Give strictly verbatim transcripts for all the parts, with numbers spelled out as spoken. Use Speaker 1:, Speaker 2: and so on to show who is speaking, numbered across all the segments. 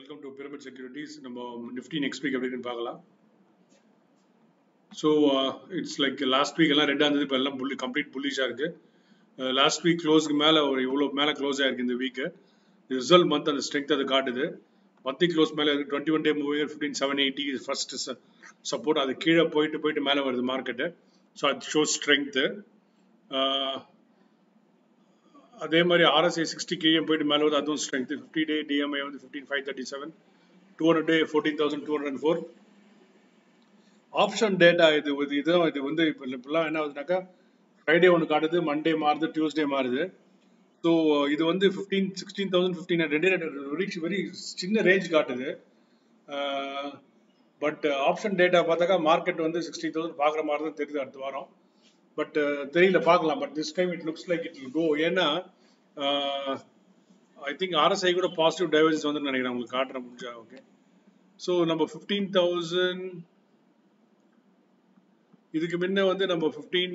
Speaker 1: Welcome to Pyramid Securities. நம்ம Nifty next week எப்படின்னு பார்க்கலாம். So uh, it's like last week எல்லாம் ரெண்டா இருந்தது, இப்போ எல்லாம் புள்ளி கம்ப்ளீட் புல்லிஷா இருக்கு. லாஸ்ட் வீக் க்ளோஸ்க்கு மேல ஒரு இவ்வளோ மேல க்ளோஸ் ஆயிருக்கு இந்த வீக். ரிசல்ட் மந்த் அந்த ஸ்ட்ரென்த் அது காட்டுது. மந்த்லி க்ளோஸ் மேல twenty one day moving fifteen seven eighty first support, அது கீழே போயிட்டு போயிட்டு மேலே வருது மார்க்கெட்டு. ஸோ அது ஷோ ஸ்ட்ரென்த்து. அதே மாதிரி ஆர்எஸ்ஐ சிக்ஸ்டி கேஎம் போயிட்டு மேலே வருது, அதுவும் ஸ்ட்ரென்த். ஃபிஃப்டி டே டிஎம்ஐ வந்து fifteen five thirty seven, two hundred day fourteen thousand two hundred four. Option data இது இதுதான். இது வந்து இப்போ இப்பெல்லாம் என்ன ஆகுதுனாக்கா, ஃப்ரைடே ஒன்று காட்டுது, மண்டே மாறுது, டியூஸ்டே மாறுது. ஸோ இது வந்து ஃபிஃப்டீன் சிக்ஸ்டீன் தௌசண்ட் ஃபிஃப்டீன் ரெண்டே வெரி வெரி சின்ன ரேஞ்ச் காட்டுது. பட் ஆப்ஷன் டேட்டா பார்த்தாக்கா மார்க்கெட் வந்து சிக்ஸ்டீன் தௌசண்ட் பார்க்குற மாதிரி தான் தெரியுது அடுத்த வாரம். பட் தெரியல, பார்க்கலாம். But this time it looks like it will go. ஏன்னா ஐ திங்க் ஆர்எஸ்ஐ கூட பாசிட்டிவ் டைவர்ஜன்ஸ் வந்து நினைக்கிறேன், உங்களுக்கு காட்டுற முடிஞ்சா. ஓகே, ஸோ நம்ம ஃபிஃப்டீன் தௌசண்ட் இதுக்கு முன்ன வந்து நம்ம fifteen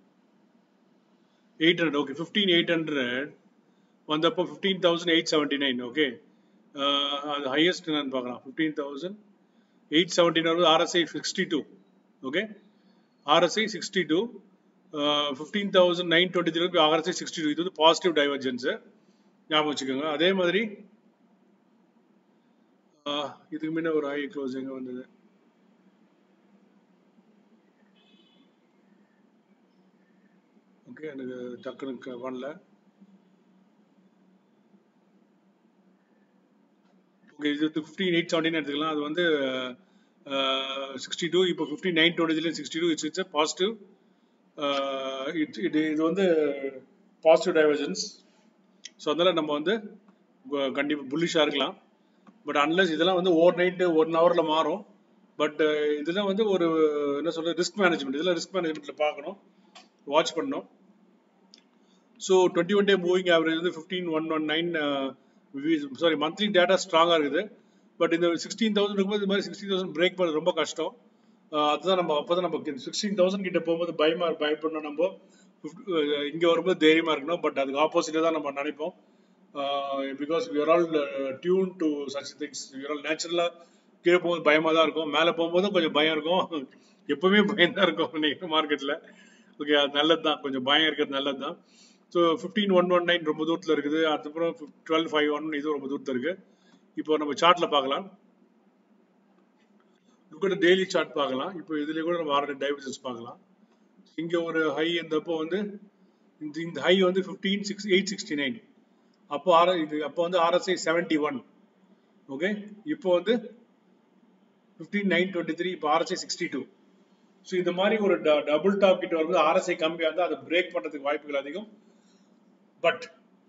Speaker 1: eight hundred okay fifteen eight hundred வந்தப்போ fifteen thousand eight seventy nine okay அது ஹையஸ்ட் என்னன்னு பார்க்கலாம். Fifteen thousand eight seventy nine வந்து RSI sixty two okay RSI sixty two fifteen thousand nine twenty three RSI sixty two. இது வந்து positive divergence, ஞாபகம் வச்சுக்கோங்க. அதே மாதிரி இதுக்கு முன்ன ஒரு ஹை க்ளோஸ் எங்கே வந்தது, ஓகே எனக்கு டக்குனுக்கு பண்ணல. ஓகே, இது ஃபிஃப்டீன் எயிட் செவன்டீன் எடுத்துக்கலாம். அது வந்து சிக்ஸ்டி டூ, இப்போ fifteen nine twenty sixty two. It's it's a positive. It இது இது வந்து பாசிட்டிவ் டைவர்ஜன்ஸ். ஸோ அதனால் நம்ம வந்து கண்டிப்பாக புல்லிஷாக இருக்கலாம். பட் அன்லஸ் இதெல்லாம் வந்து ஓவர் நைட்டு ஒன் ஹவரில் மாறும். பட் இதெல்லாம் வந்து ஒரு என்ன சொல்கிறது, ரிஸ்க் மேனேஜ்மெண்ட். இதெல்லாம் ரிஸ்க் மேனேஜ்மெண்ட்டில் பார்க்கணும், வாட்ச் பண்ணணும். So twenty one day moving average வந்து fifteen one one nine sorry monthly data ஸ்ட்ராங்காக இருக்குது. பட் இந்த சிக்ஸ்டீன் தௌசண்ட் இருக்கும்போது இது மாதிரி சிக்ஸ்டீன் தௌசண்ட் பிரேக் பண்ணுறது ரொம்ப கஷ்டம். அதுதான் நம்ம அப்போ தான் நம்ம சிக்ஸ்டீன் தௌசண்ட் கிட்ட போகும்போது பயமாக பயப்படணும். நம்ம இங்கே வரும்போது தைரியமாக இருக்கணும். பட் அதுக்கு ஆப்போசிட்டாக தான் நம்ம நினைப்போம். Because we are all tuned to such things. We are all நேச்சுரலாக கீழே போகும்போது பயமாக தான் இருக்கும், மேலே போகும்போதும் கொஞ்சம் பயம் இருக்கும். எப்பவுமே பயம் தான் இருக்கும் இன்னைக்கு மார்க்கெட்டில். ஓகே, அது நல்லது தான், கொஞ்சம் பயம் இருக்கிறது நல்லது தான். So fifteen one one nine ரொம்ப தூரத்தில் இருக்குது. அதுக்கப்புறம் டுவெல் ஃபைவ் ஒன் இது ரொம்ப தூரத்தில் இருக்குது. இப்போ நம்ம சார்ட்டில் பார்க்கலாம். கூட டெய்லி சார்ட் பார்க்கலாம். இப்போ இதுலேயே கூட நம்ம ஆறு டைவர்ஜன்ஸ் பார்க்கலாம். இங்கே ஒரு ஹை இருந்தப்போ வந்து இந்த இந்த ஹை வந்து fifteen six eight sixty nine அப்போ ஆர் இது அப்போ வந்து ஆர்எஸ்ஐ செவன்டி ஒன் ஓகே. இப்போ வந்து ஃபிஃப்டீன் நைன் டுவெண்ட்டி த்ரீ இப்போ ஆர்எஸ்ஐ சிக்ஸ்டி டூ. ஸோ இந்த மாதிரி ஒரு டபுள் டாப் கிட்ட வரும்போது ஆர்எஸ்ஐ கம்மியாக இருந்தால் அதை பிரேக் பண்ணுறதுக்கு வாய்ப்புகள் அதிகம். But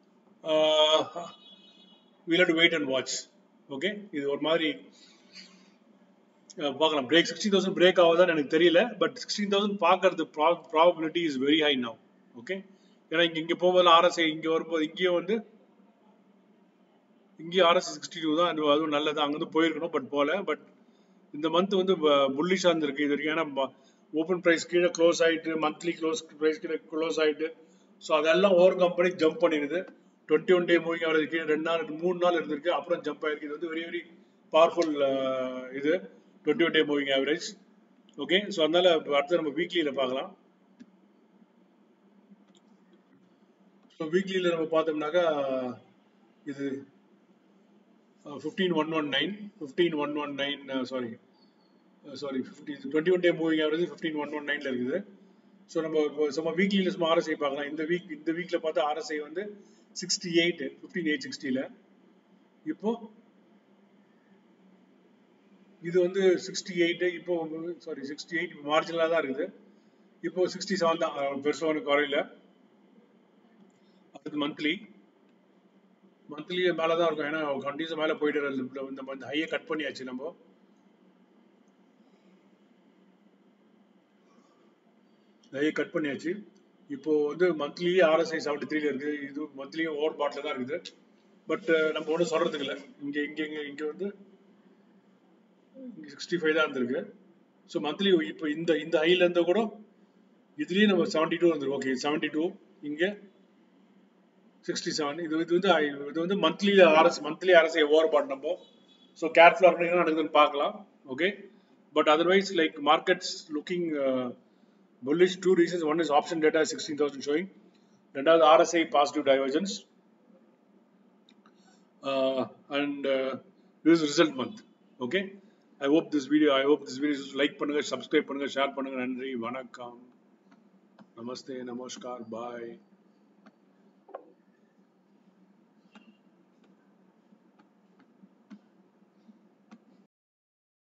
Speaker 1: we'll have to wait and watch. Okay, இது ஒரு மாதிரி பார்க்கலாம். பிரேக் சிக்ஸ்டீன் தௌசண்ட் பிரேக் ஆகுதான்னு எனக்கு தெரியல. பட் சிக்ஸ்டீன் தௌசண்ட் பார்க்கறது probability is very high now. Okay, ஏன்னா இங்கே இங்கே போகும்போது ஆர்எஸ்ஐ இங்கே வரும்போது இங்கேயும் வந்து இங்கேயும் ஆர்எஸ்ஐ சிக்ஸ்டி டூ தான். அதுவும் நல்லது, அங்கேருந்து போயிருக்கணும் பட் போகல. பட் இந்த மந்த் வந்து புல்லிஷாக இருந்திருக்கு இது வரைக்கும். ஏன்னா ஓப்பன் ப்ரைஸ் கீழே க்ளோஸ் ஆகிட்டு, மந்த்லி க்ளோஸ் ப்ரைஸ் கீழே க்ளோஸ் ஆகிட்டு, ஸோ அதெல்லாம் ஓவர் கம் பண்ணி ஜம்ப் பண்ணிடுது. Twenty one day moving average கீழே ரெண்டு நாள் மூணு நாள் இருந்திருக்கு, அப்புறம் ஜம்ப் ஆகிருக்கு. இது வந்து வெரி வெரி பவர்ஃபுல் இது twenty one day moving average. Okay, so அதனால அடுத்து நம்ம வீக்லியில் பார்க்கலாம். ஸோ வீக்லியில் நம்ம பார்த்தோம்னாக்கா இது fifteen one one nine fifteen one one nine sorry sorry fifty twenty one day moving average fifteen one one நைனில் இருக்குது. ஸோ நம்ம இப்போ சும்மா வீக்லியில் சும்மா ஆர்எஸ்ஐ பார்க்கலாம். இந்த வீக் இந்த வீக்கில் பார்த்தா ஆர்எஸ்ஐ வந்து சிக்ஸ்டி எயிட் ஃபிஃப்டீன் எயிட் சிக்ஸ்டியில். இப்போ இது வந்து சிக்ஸ்டி எயிட்டு இப்போ சாரி சிக்ஸ்டி எயிட் மார்ஜினலாக தான் இருக்குது. இப்போ சிக்ஸ்டி செவன் தான், பெருசாக ஒன்று குறையில. அது மந்த்லி மந்த்லி மேலே தான் இருக்கும். ஏன்னா கண்டினியூஸாக மேலே போயிட்டு நம்ம இந்த ஹையை கட் பண்ணியாச்சு. நம்ம ஹையை கட் பண்ணியாச்சு. இப்போ வந்து மந்த்லி ஆர்எஸ்ஐ செவன்டி த்ரீல இருக்குது. இது மந்த்லியும் ஓவர் பாட்டில் தான் இருக்குது. பட் நம்ம ஒன்றும் சொல்கிறதுக்கு இல்லை. இங்கே இங்கே இங்கே இங்கே வந்து இங்கே சிக்ஸ்டி ஃபைவ் தான் இருந்திருக்கு. ஸோ மந்த்லி இப்போ இந்த இந்த ஹைலேருந்து கூட இதுலேயும் நம்ம செவன்டி டூ வந்துருக்கு. ஓகே, செவன்டி டூ இங்கே சிக்ஸ்டி செவன். இது இது வந்து இது வந்து monthly RS monthly RSI overbought நம்ம ஸோ கேர்ஃபுல்லாக இருக்கணும் நடக்குதுன்னு பார்க்கலாம். Okay, but otherwise like markets looking bullish. Two reasons. One is option data sixteen thousand showing. Another R S I positive divergence. Uh, and uh, this is result month. Okay. I hope this video. I hope this video is like pannunga, subscribe pannunga, share pannunga. Nandri, vanakkam, namaste, namaskar, bye.